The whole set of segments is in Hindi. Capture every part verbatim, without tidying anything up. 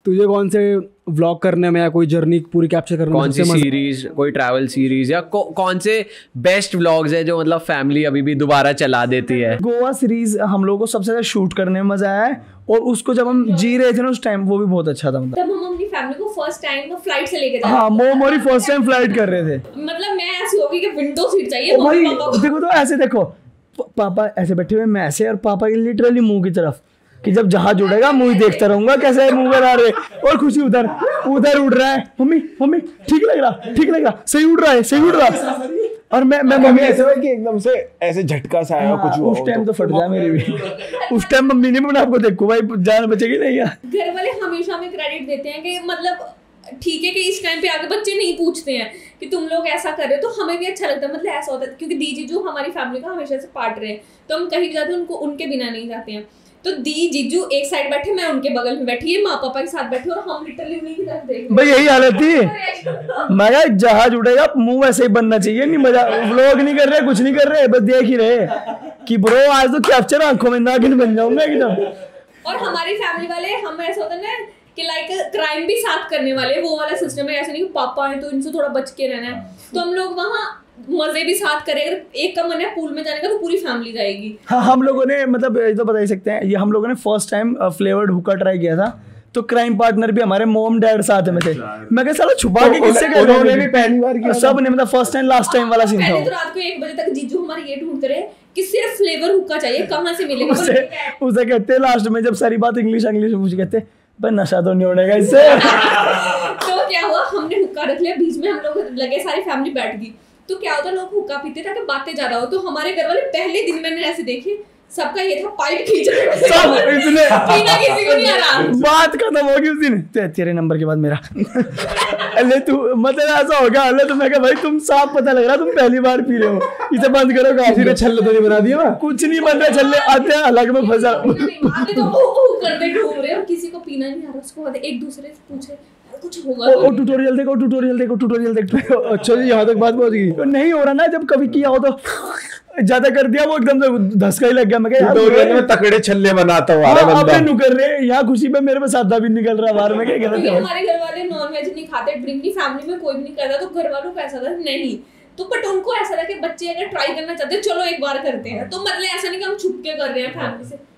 तुझे कौन से व्लॉग करने में या कोई जर्नी पूरी कैप्चर करने में कौन सी सीरीज, कोई ट्रैवल सीरीज या कौन से बेस्ट व्लॉग्स है जो मतलब फैमिली अभी भी दोबारा चला देती है? गोवा सीरीज हम लोगों को सबसे ज्यादा शूट करने में मजा आया है, और उसको जब हम जी रहे थे ना उस टाइम वो भी बहुत अच्छा था। मतलब तब हम अपनी फैमिली को फर्स्ट टाइम तो फ्लाइट से लेके जा हाँ मो मोरी फर्स्ट टाइम फ्लाइट कर रहे थे। मतलब मैं ऐसी होगी कि विंडो सीट चाहिए भाई पापा को। देखो तो ऐसे देखो पापा ऐसे बैठे हुए मैं ऐसे, और पापा की लिटरली मुंह की तरफ कि जब जहाज उड़ेगा मुंह देखता रहूंगा कैसे मुंह बना रहे, और खुशी उधर उधर उड़ रहा है, मम्मी मम्मी ठीक लग रहा ठीक लग रहा सही उड़ रहा है सही उड़ रहा, और मैं मैं मम्मी ऐसे हुआ कि एकदम से ऐसे झटका सा आया कुछ हुआ उस टाइम तो फट जाए मेरी भी उस टाइम मम्मी ने बोला आपको देखो भाई जान बचेगी नहीं यार। घर वाले हमेशा हमें क्रेडिट देते हैं कि मतलब ठीक है कि इस टाइम पे आगे बच्चे नहीं पूछते हैं कि तुम लोग ऐसा कर रहे हो, तो हमें भी अच्छा लगता है। मतलब ऐसा होता है क्योंकि दी जीजू हमारी फैमिली का हमेशा से पार्ट रहे हैं, तो हम कहीं भी जाते हैं उनको उनके बिना नहीं जाते हैं। तो दी जीजू एक साइड बैठे, मैं उनके बगल में बैठी, ये माँ पापा के साथ बैठे, और हम लिटरली उन्हीं की तरफ देख रहे हैं। भाई यही हालत थी। मैं कहा जहाज उड़ेगा मुंह ऐसे ही बनना चाहिए, नहीं मजा व्लॉग नहीं कर रहे कुछ नहीं कर रहे, बस देख ही रहे कि ब्रो आज तो कैप्चर आंखों में नागिन बन जाऊंगा एकदम। और हमारी फैमिली वाले हम ऐसा होता है ना कि लाइक क्राइम भी साथ करने वाले, वो वाला सिस्टम है। ऐसा नहीं कि पापा है तो इनसे थोड़ा बच के रहना है, तो हम लोग वहाँ मजे भी साथ करें। अगर एक का मन है पूल में जाने का तो पूरी फैमिली जाएगी। हाँ हम लोगों ने मतलब ये तो बता ही सकते हैं, ये हम लोगों ने फर्स्ट टाइम फ्लेवर्ड हुक्का ट्राई किया था, तो क्राइम पार्टनर भी हमारे मोम डैड साथ में थे। मैं कहा साला छुपा के किससे कर रहे हैं, भी पहली बार किया सब ने, मतलब फर्स्ट टाइम लास्ट टाइम वाला सीन था। तो रात को एक बजे तक जीजू हमारे ये ढूंढते रहे कि सिर्फ फ्लेवर हुक्का चाहिए, कहाँ से मिलेगा। उसे उसे कहते लास्ट में जब सारी बात इंग्लिश इंग्लिश में पूछ कहते भाई नशा तो नहीं होने का इससे। तो क्या हुआ, हमने हुक्का रख लिया, बीच में हम लोग लगे, सारी फैमिली बैठ गई। तो क्या होता, लोग हुक्का पीते ताकि बातें ज्यादा हो। तो हमारे घर वाले पहले दिन मैंने ऐसे देखे, सबका ये था पाइप खींच रहे थे, सब इसने पीना किसी को नहीं आ रहा। बात खत्म हो गई उस दिन, ते, तेरे नंबर के बाद मेरा अल्ले तू मतलब ऐसा हो गया। अल्ले तो मैं कहा भाई तुम साफ पता लग रहा तुम पहली बार पी रहे हो, इसे बंद करो। किसी ने छल्ले तो नहीं बना दिया, कुछ नहीं बन रहा, छल्ले आते हैं अलग में फंसा आगे तो वो वो करते ढूंढ रहे, और किसी को पीना नहीं आ रहा। उसको बाद एक दूसरे से पूछे कुछ होगा ओ ट्यूटोरियल देखो ट्यूटोरियल देखो ट्यूटोरियल देखो। अच्छा जी यहाँ तक बात पहुंच गई। नहीं हो रहा ना, जब कभी किया हो तो ज्यादा कर दिया, वो एकदम से धसका ही लग गया। मैं ट्यूटोरियल में तकड़े छल्ले बनाता हुआ आ रहा बंदा, नु कर रहे यहाँ खुशी में मेरे में सादा भी निकल रहा बाहर में, क्या गलत है। हमारे घर वाले नॉन वेज नहीं खाते, ड्रिंक नहीं, फैमिली में कोई भी नहीं करता, तो घर वालों को ऐसा था नहीं। तो बट उनको ऐसा था कि बच्चे अगर ट्राई करना चाहते हैं चलो एक बार करते हैं, तो मतलब ऐसा नहीं कि हम छुप के कर रहे हैं फैमिली से।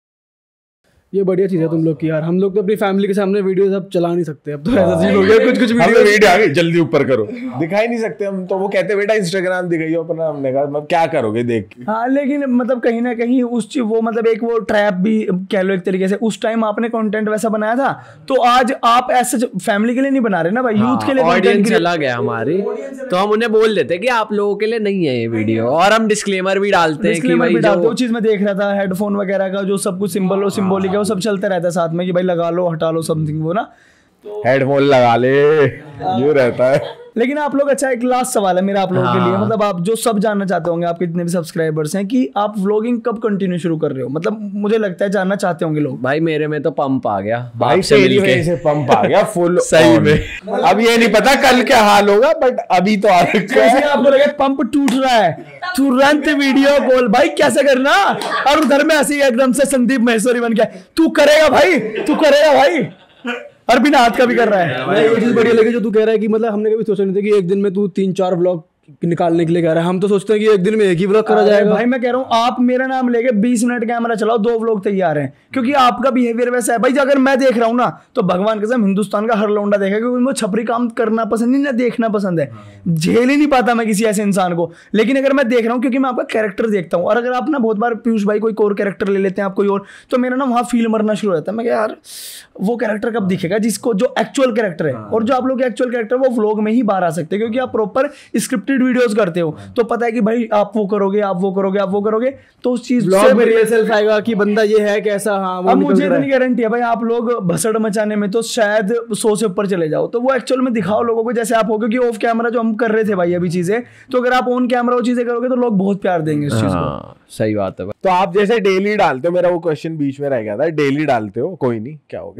ये बढ़िया चीज़ है तुम लोग की यार। हम लोग तो अपनी फैमिली के सामने वीडियोस अब चला नहीं सकते, अब तो ऐसा सीन हो गया कुछ कुछ वीडियो वीडियो आ गई जल्दी ऊपर करो, दिखाई नहीं सकते हम तो। वो कहते बेटा इंस्टाग्राम दिखाइए अपना, हमने कहा मतलब क्या करोगे देख के। हाँ लेकिन मतलब कहीं ना कहीं उस चीज वो मतलब एक वो ट्रैप भी कह लो एक तरीके से। उस टाइम आपने कंटेंट वैसा बनाया था, तो आज आप ऐसे फैमिली के लिए नहीं बना रहे ना भाई, यूथ के लिए ऑडियंस चला गया हमारी, तो हम उन्हें बोल देते कि आप लोगों के लिए नहीं है ये वीडियो, और हम डिस्क्लेमर भी डालते हैं कि भाई जो वो चीज मैं देख रहा था हेडफोन वगैरह का जो सब कुछ सिंबल हो सिंबॉलिक है वो सब चलता रहता है में कि भाई लगा लो हटा लो समथिंग वो ना, हेडफोन लगा ले ये रहता है। लेकिन आप लोग अच्छा एक लास्ट सवाल है मेरा आप लोगों हाँ। के लिए, मतलब आप जो सब जानना चाहते होंगे, आपके जितने भी सब्सक्राइबर्स हैं, कि आप व्लॉगिंग कब कंटिन्यू शुरू कर रहे हो? मतलब मुझे लगता है जानना चाहते होंगे लोग। भाई मेरे में तो पंप आ गया भाई से मिलके से पंप आ गया फुल सही में। अब ये नहीं पता कल क्या हाल होगा, बट अभी तो आ कैसे आपको लगे पंप टूट रहा है, तुरंत वीडियो कॉल भाई कैसे करना, और उधर में ऐसे एकदम से संदीप महेश्वरी बन गया, तू करेगा भाई तू करेगा भाई, और बिना हाथ का भी कर रहा है। ये चीज बढ़िया लगी जो तू कह रहा है कि मतलब हमने कभी सोचा नहीं था कि एक दिन में तू तीन चार व्लॉग निकालने के लिए कह रहा है। हम तो सोचते हैं कि एक दिन में एक ही व्लॉग करा जाएगा। भाई मैं कह रहा हूँ आप मेरा नाम लेके बीस मिनट कैमरा चलाओ, दो व्लॉग तैयार हैं, क्योंकि आपका बिहेवियर वैसा है। भाई अगर मैं देख रहा हूँ ना तो भगवान कसम हिंदुस्तान का हर लौंडा देखेगा, क्योंकि मुझे छपरी काम करना पसंद नहीं ना देखना पसंद है, झेल ही नहीं पाता मैं किसी ऐसे इंसान को। लेकिन अगर मैं देख रहा हूँ क्योंकि मैं आपका कैरेक्टर देखता हूँ, और अगर आप ना बहुत बार पीयूष भाई कोई और कैरेक्टर ले लेते हैं आप कोई और, तो मेरा ना वहाँ फील मरना शुरू हो जाता है। मैं यार वो कैरेक्टर कब दिखेगा जिसको जो एक्चुअल कैरेक्टर है, और जो आप लोग एक्चुअल कैरेक्टर वो व्लॉग में ही बाहर आ सकते हैं, क्योंकि आप प्रॉपर स्क्रिप्टेड वीडियोस करते हो, तो पता है कि भाई आप वो करोगे आप वो करोगे आप वो करोगे, तो उस चीज से मेरे सेल्फ आएगा कि बंदा ये है कैसा। हाँ वो अब मुझे तो नहीं गारंटी है भाई, आप लोग भसड़ मचाने में तो शायद सौ से ऊपर चले जाओ, तो वो एक्चुअल में दिखाओ लोगों को जैसे आप हो, क्योंकि ऑफ कैमरा जो हम कर रहे थे भाई अभी चीजें, तो अगर आप ऑन कैमरा वो चीजें करोगे तो लोग बहुत प्यार देंगे उस चीज को। सही बात है। तो आप जैसे डेली डालते हो, मेरा वो क्वेश्चन बीच में रह गया था, डेली डालते हो, कोई नहीं क्या हो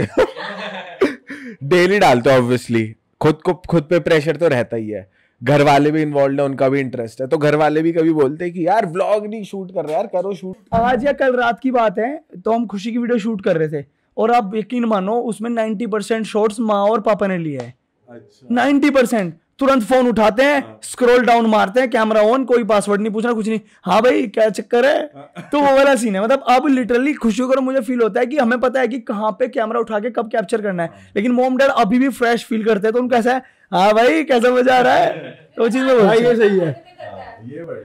गया डेली डालते हो ऑब्वियसली, खुद को खुद पे प्रेशर तो रहता ही है, घर वाले भी इन्वॉल्व है, उनका भी इंटरेस्ट है, तो घर वाले भी कभी बोलते हैं कि यार व्लॉग नहीं शूट कर रहे यार, करो शूट। आज या कल रात की बात है, तो हम खुशी की वीडियो शूट कर रहे थे, और आप यकीन मानो उसमें नाइन्टी परसेंट शॉट्स माँ और पापा ने लिए हैं। नाइन्टी परसेंट तुरंत फोन उठाते हैं, स्क्रॉल डाउन मारते हैं, कैमरा ऑन, कोई पासवर्ड नहीं पूछना, कुछ नहीं, हाँ भाई क्या चक्कर है। तो वो वाला सीन है। मतलब अब लिटरली खुशी कर मुझे फील होता है कि हमें पता है कि कहाँ पे कैमरा उठा के कब कैप्चर करना है, लेकिन मोम डैड अभी भी फ्रेश फील करते हैं। तो उनका ऐसा है, हाँ भाई कैसा मजा आ रहा है, तो चीज में भाई ये सही है।